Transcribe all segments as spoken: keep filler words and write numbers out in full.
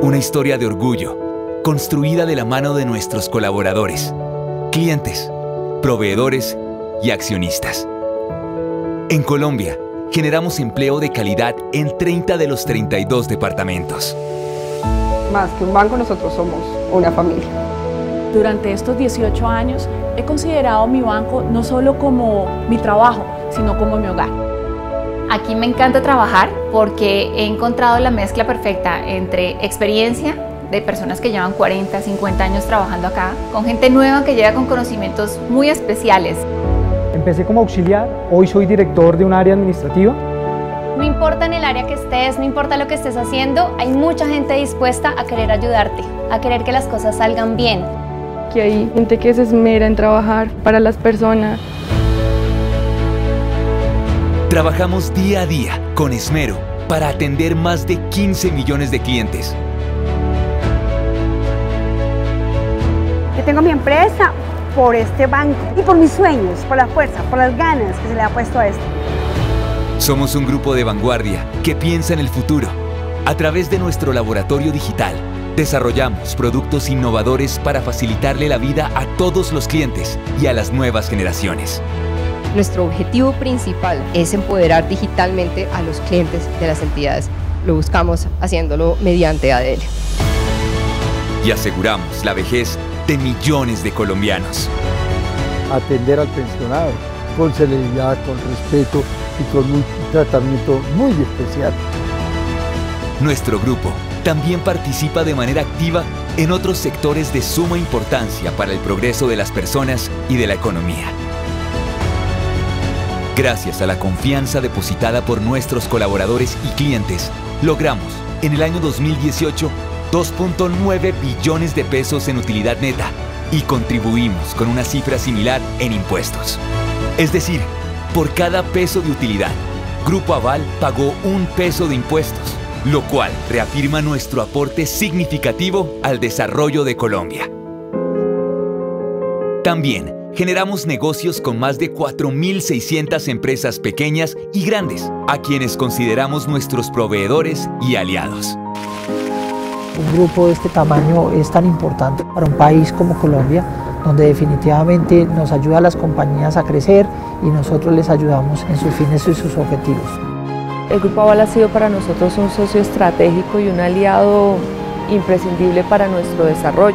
Una historia de orgullo, construida de la mano de nuestros colaboradores, clientes, proveedores y accionistas. En Colombia, generamos empleo de calidad en treinta de los treinta y dos departamentos. Más que un banco, nosotros somos una familia. Durante estos dieciocho años he considerado mi banco no solo como mi trabajo, sino como mi hogar. Aquí me encanta trabajar porque he encontrado la mezcla perfecta entre experiencia de personas que llevan cuarenta, cincuenta años trabajando acá, con gente nueva que llega con conocimientos muy especiales. Empecé como auxiliar, hoy soy director de un área administrativa. No importa en el área que estés, no importa lo que estés haciendo, hay mucha gente dispuesta a querer ayudarte, a querer que las cosas salgan bien. Aquí hay gente que se esmera en trabajar para las personas. Trabajamos día a día con esmero para atender más de quince millones de clientes. Yo tengo mi empresa por este banco y por mis sueños, por la fuerza, por las ganas que se le ha puesto a esto. Somos un grupo de vanguardia que piensa en el futuro. A través de nuestro laboratorio digital, desarrollamos productos innovadores para facilitarle la vida a todos los clientes y a las nuevas generaciones. Nuestro objetivo principal es empoderar digitalmente a los clientes de las entidades. Lo buscamos haciéndolo mediante A D L. Y aseguramos la vejez de millones de colombianos. Atender al pensionado con celeridad, con respeto y con un tratamiento muy especial. Nuestro grupo también participa de manera activa en otros sectores de suma importancia para el progreso de las personas y de la economía. Gracias a la confianza depositada por nuestros colaboradores y clientes, logramos en el año dos mil dieciocho dos punto nueve billones de pesos en utilidad neta y contribuimos con una cifra similar en impuestos. Es decir, por cada peso de utilidad, Grupo Aval pagó un peso de impuestos, lo cual reafirma nuestro aporte significativo al desarrollo de Colombia. También generamos negocios con más de cuatro mil seiscientas empresas pequeñas y grandes, a quienes consideramos nuestros proveedores y aliados. Un grupo de este tamaño es tan importante para un país como Colombia, donde definitivamente nos ayuda a las compañías a crecer y nosotros les ayudamos en sus fines y sus objetivos. El Grupo Aval ha sido para nosotros un socio estratégico y un aliado imprescindible para nuestro desarrollo.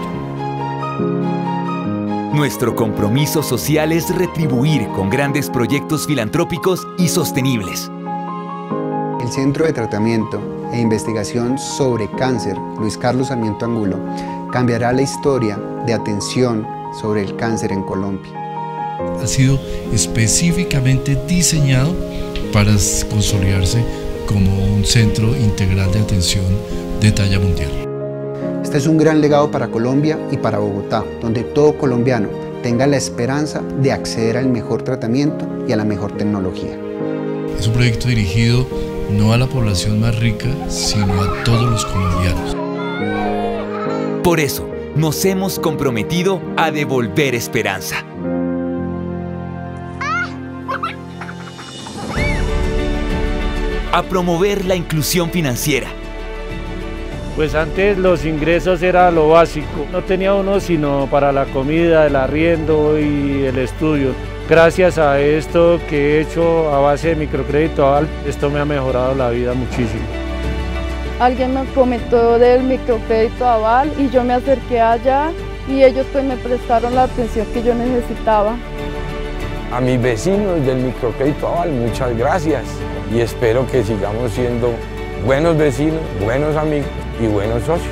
Nuestro compromiso social es retribuir con grandes proyectos filantrópicos y sostenibles. El Centro de Tratamiento e Investigación sobre Cáncer Luis Carlos Sarmiento Angulo cambiará la historia de atención sobre el cáncer en Colombia. Ha sido específicamente diseñado para consolidarse como un centro integral de atención de talla mundial. Este es un gran legado para Colombia y para Bogotá, donde todo colombiano tenga la esperanza de acceder al mejor tratamiento y a la mejor tecnología. Es un proyecto dirigido no a la población más rica, sino a todos los colombianos. Por eso, nos hemos comprometido a devolver esperanza. A promover la inclusión financiera. Pues antes los ingresos era lo básico, no tenía uno sino para la comida, el arriendo y el estudio. Gracias a esto que he hecho a base de microcrédito Aval, esto me ha mejorado la vida muchísimo. Alguien me comentó del microcrédito Aval y yo me acerqué allá y ellos pues me prestaron la atención que yo necesitaba. A mis vecinos del microcrédito Aval, muchas gracias y espero que sigamos siendo buenos vecinos, buenos amigos y buenos socios.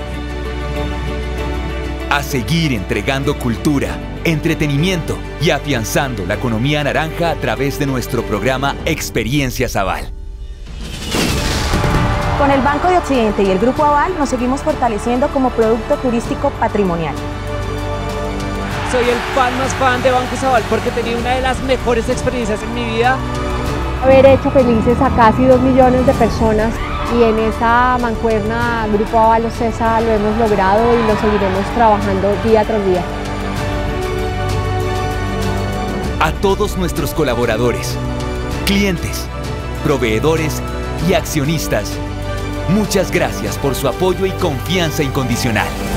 A seguir entregando cultura, entretenimiento y afianzando la economía naranja a través de nuestro programa Experiencias Aval. Con el Banco de Occidente y el Grupo Aval nos seguimos fortaleciendo como producto turístico patrimonial. Soy el fan más fan de Bancos Aval porque he tenido una de las mejores experiencias en mi vida. Haber hecho felices a casi dos millones de personas y en esa mancuerna Grupo Aval Ocesa lo hemos logrado y lo seguiremos trabajando día tras día. A todos nuestros colaboradores, clientes, proveedores y accionistas, Muchas gracias por su apoyo y confianza incondicional.